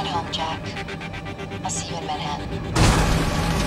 get home, Jack. I'll see you in Manhattan.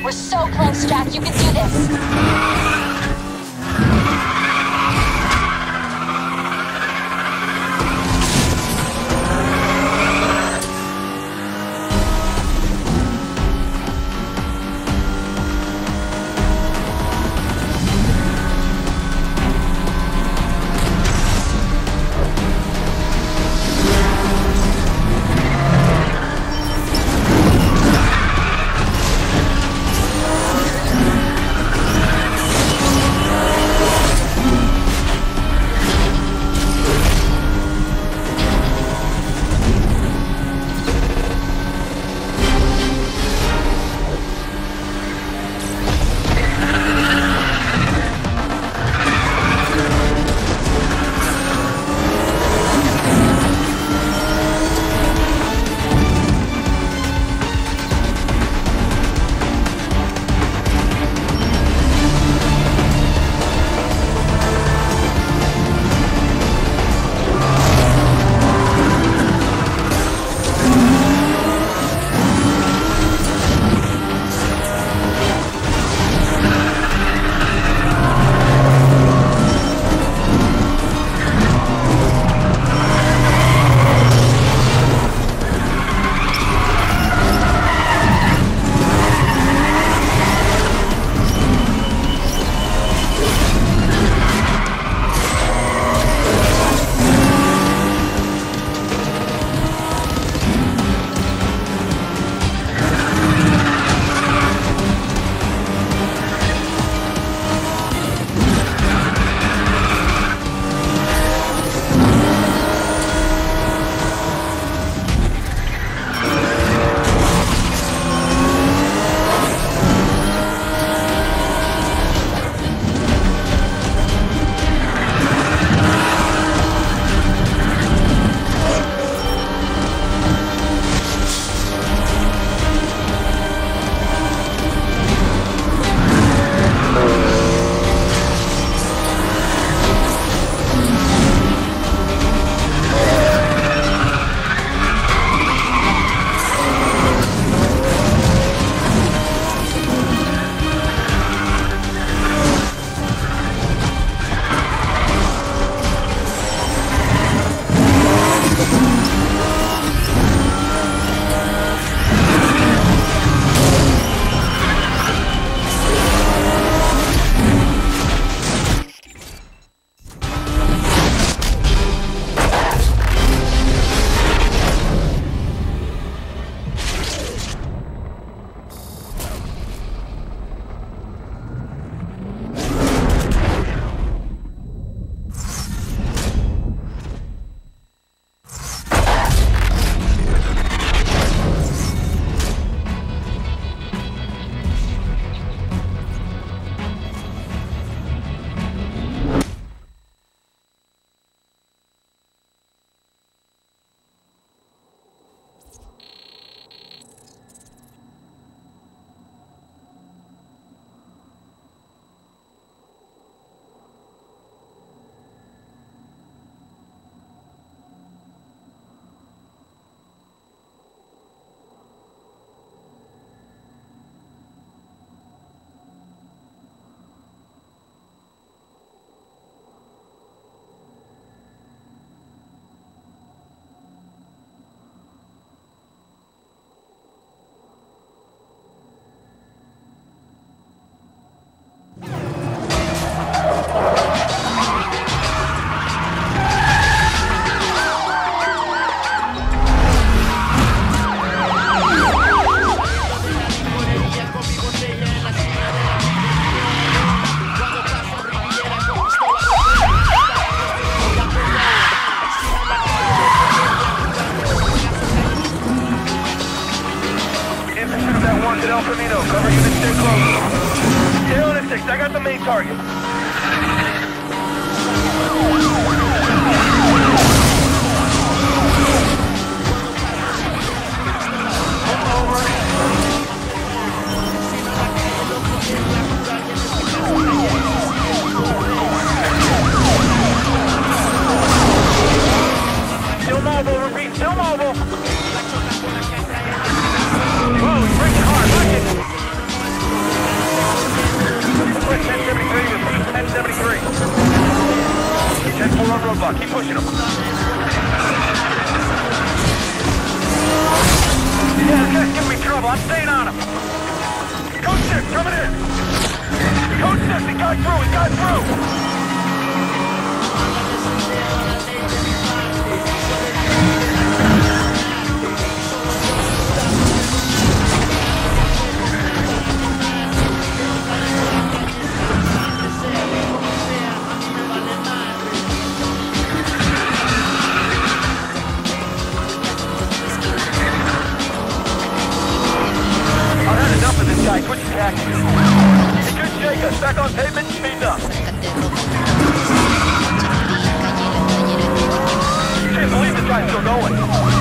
We're so close, Jack. You can do this. I got the main target. Still mobile, repeat, still mobile. Whoa, he's breaking hard, look it. I'm staying on him. Code 6, coming in. Code 6, he got through, he got through. Guy, switch tactics. He could shake us. Back on pavement, speed up. Can't believe the guy's still going.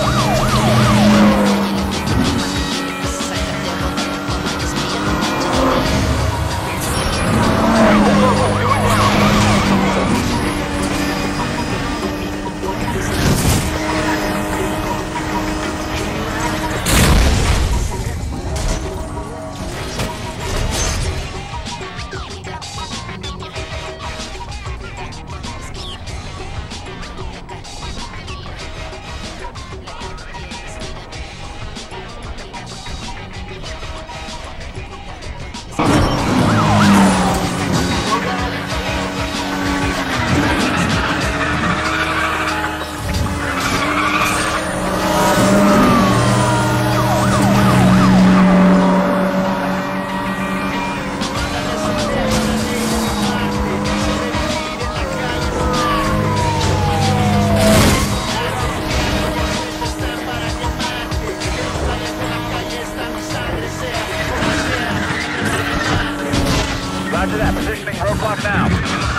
Roger that. Positioning roadblock now.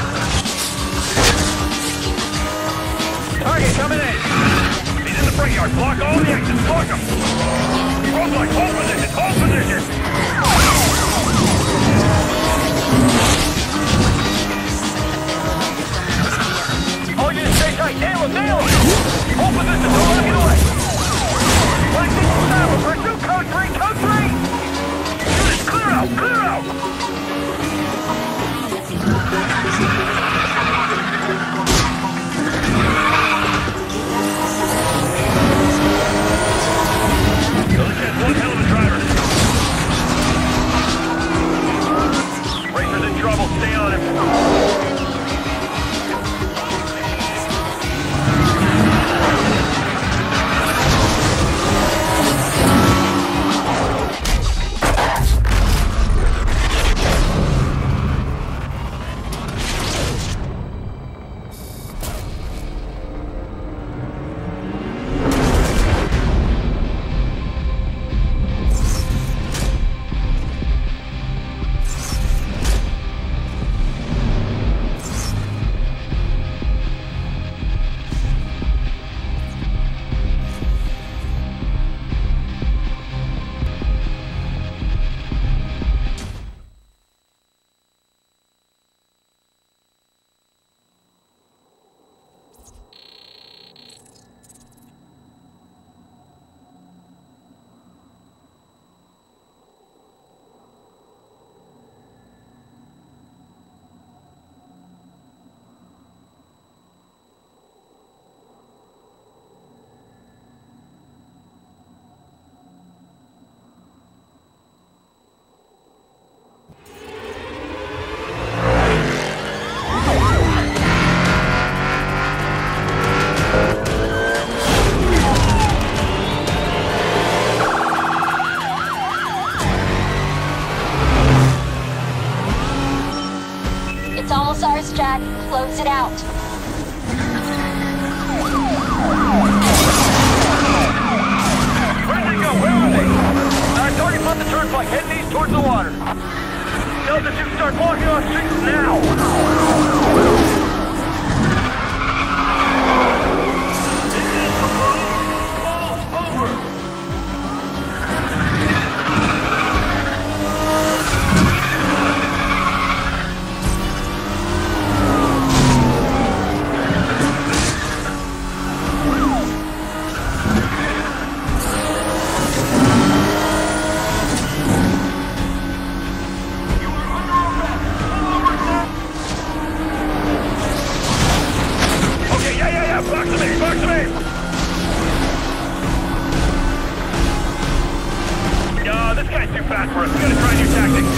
Target coming in. He's in the front yard. Block all the exits. Block him. Roadblock. Hold position. Hold position. All units stay tight. Nail him. Nail him. Hold position. Don't let him get away. Flexing stop. Pursue code 3. Code 3. Units, clear out. Clear out. One hell of a driver. Racer's in trouble. Stay on him. It's almost ours, Jack. Close it out. Where'd they go? Where are they? Target's on the turnpike, heading east towards the water. Tell the two start walking on streets now. guy's too fast for us. We gotta try new tactics.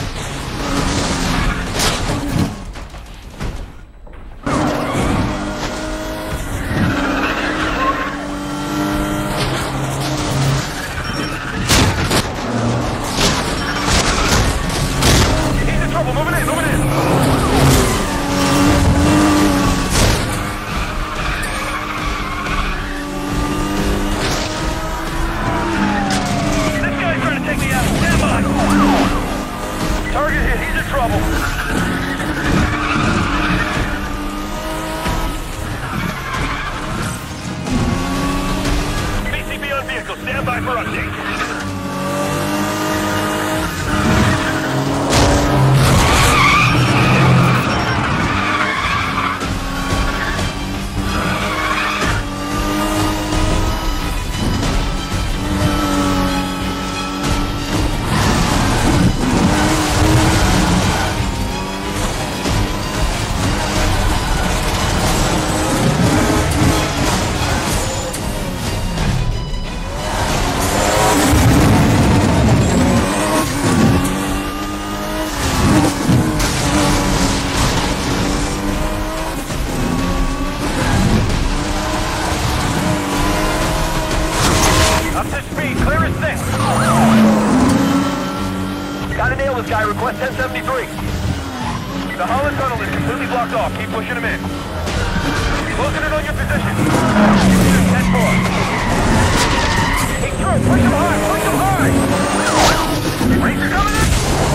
He's in trouble. Moving in, moving in. This guy's trying to take me out. Stand by. Target hit. He's in trouble. BCB on vehicle. Stand by for update. Up to speed, clear as thing. Gotta nail this guy, request 1073. The Holland tunnel is completely blocked off, keep pushing him in. Closing in on your position. 10-4. Hey, through, push him hard, push him hard! Ranger coming in!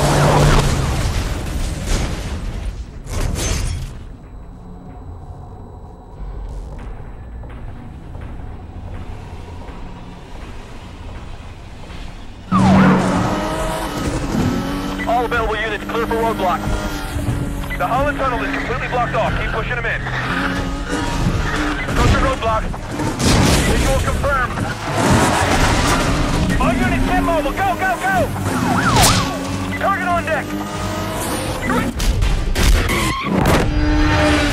All available units clear for roadblock. The Holland tunnel is completely blocked off. Keep pushing them in. Approach the roadblock. Visual confirmed. All units get mobile. Go, go, go! Target on deck.